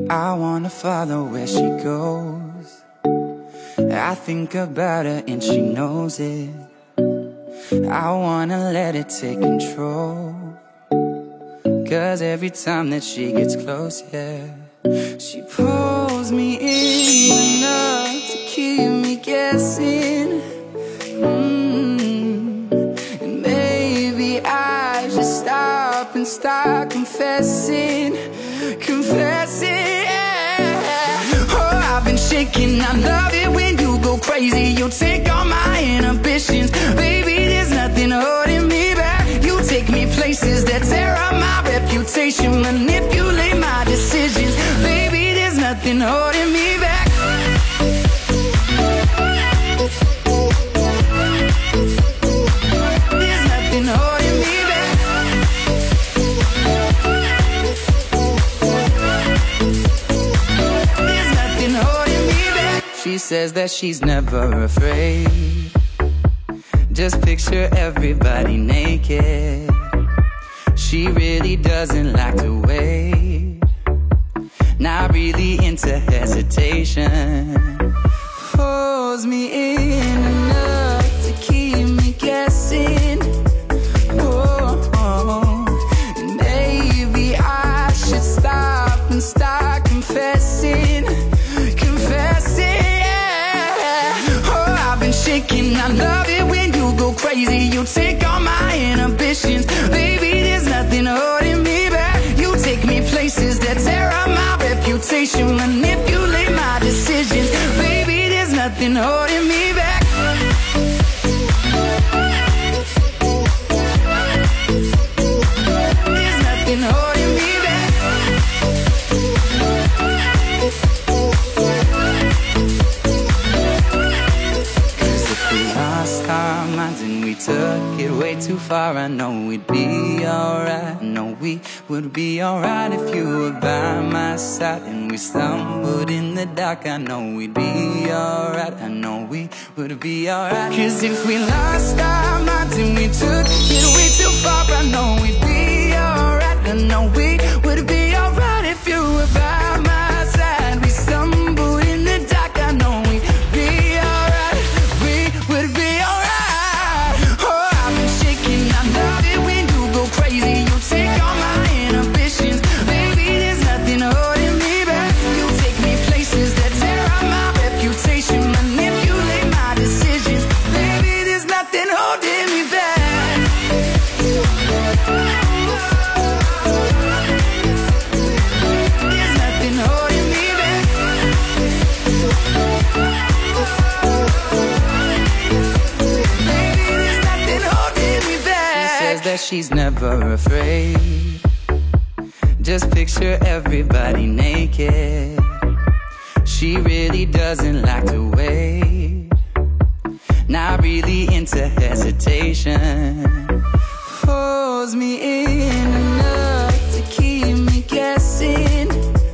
I wanna follow where she goes. I think about her and she knows it. I wanna let it take control. 'Cause every time that she gets close, yeah, she pulls me in enough to keep me guessing. And maybe I should stop and start confessing. Oh, I've been shaking. I love it when you go crazy. You take all my inhibitions. Baby, there's nothing holding me back. You take me places that tear up my reputation, manipulate my decisions. Baby, there's nothing holding me back. There's nothing holding me back. There's nothing holding me back. She says that she's never afraid. Just picture everybody naked. She really doesn't like to wait. Not really into hesitation. Pulls me in enough to keep me guessing. And maybe I should stop and start confessing. Oh, I've been shaking. I love it when you go crazy. You take all my inhibitions. Baby, there's nothing holding me back. You take me places that tear up my reputation, manipulate my decisions. Baby, there's nothing holding me back. There's nothing holding me back. Lost our minds and we took it way too far. I know we'd be alright. I know we would be alright if you were by my side. And we stumbled in the dark. I know we'd be alright. I know we would be alright. 'Cause if we lost our minds and we took it way too far, I know we'd be alright. I know we would be alright if you were by my side. We stumbled in the dark. I know we'd be alright. We would be alright. Oh, I've been shaking. I love it when you go crazy. You take all my inhibitions. Baby, there's nothing holding me back. You take me places that tear up my reputation, manipulate my decisions. Baby, there's nothing holding me back. There's nothing holding me back. Baby, there's nothing holding me back. She says that she's never afraid. Just picture everybody naked. She really doesn't like to wait. Not really into hesitation. Pulls me in enough to keep me guessing.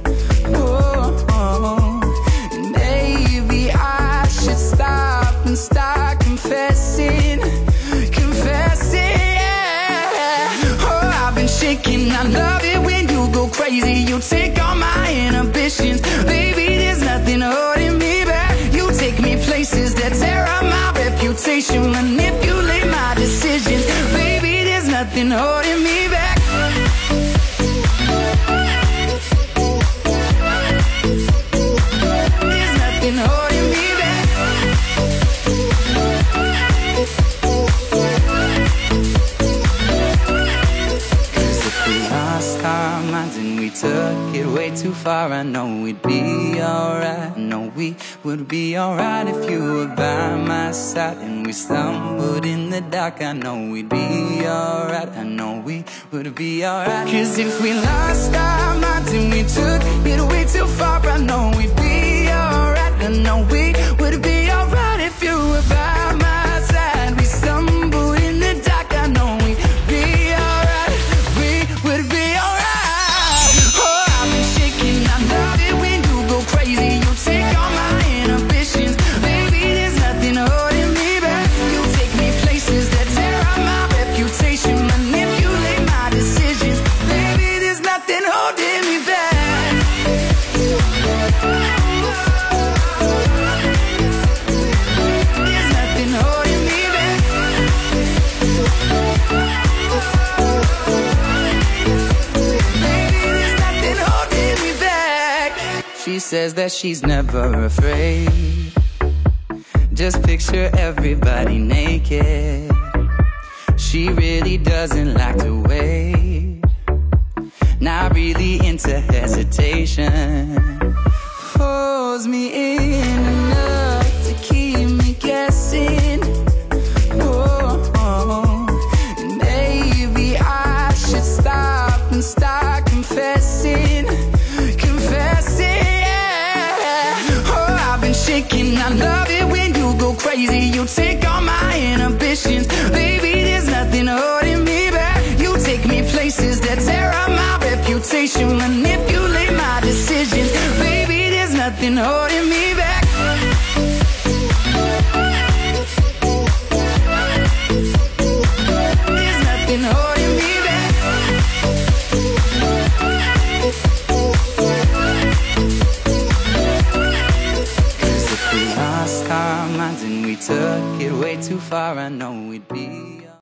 And maybe I should stop and start confessing. Oh, I've been shaking. I love it when you go crazy. You take all my inhibitions. Baby, there's nothing holding me back. You take me places that tear up my reputation, manipulate my decisions. Baby, there's nothing holding me back. There's nothing holding me back. 'Cause if we lost our minds and we took it way too far, I know we'd be alright. I know we would be alright if you were by my side. And we stumbled in the dark. I know we'd be alright. I know we would be alright. 'Cause if we lost our minds and we took it way too far, I know we'd be alright. I know we would be alright if you were by my side. We stumbled in the dark. I know we'd be alright. We would be alright. Oh, I've been shaking. I love it when you go crazy. You take all my inhibitions. Baby, there's nothing holding me back. You take me places that tear up my reputation, manipulate my decisions. Baby, there's nothing holding She says that she's never afraid. Just picture everybody naked. She really doesn't like to wait. Not really into hesitation. Pulls me in enough to keep me guessing. And maybe I should stop and start confessing. Oh, I've been shaking. I love it when you go crazy. You take all my inhibitions. Baby, there's nothing holding me back. You take me places that tear up my reputation, manipulate my decisions. Baby, there's nothing holding me back. There's nothing holding me back. 'Cause if we lost our minds and we took it way too far, I know we'd be